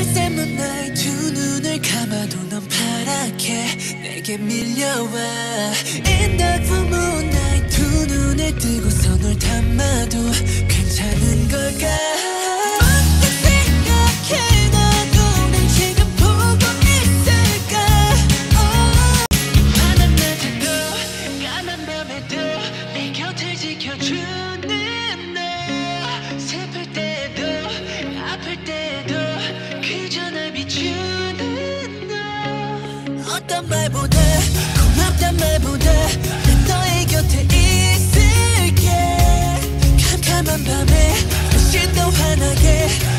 Silence moonlight 두 눈을 감아도 넌 파랗게 내게 밀려와 In the full moonlight 두 눈을 뜨고서 널 담아도 괜찮은 걸까 어떻게 생각해 넌 우린 지금 보고 있을까 파란 낮에도 까만 밤에도 내 곁을 지켜주는 너 슬플 때도 아플 때도 그저 날 비추는 너 어떤 말보다 고맙단 말보다 난 너의 곁에 있을게 캄캄한 밤에 훨씬 더 환하게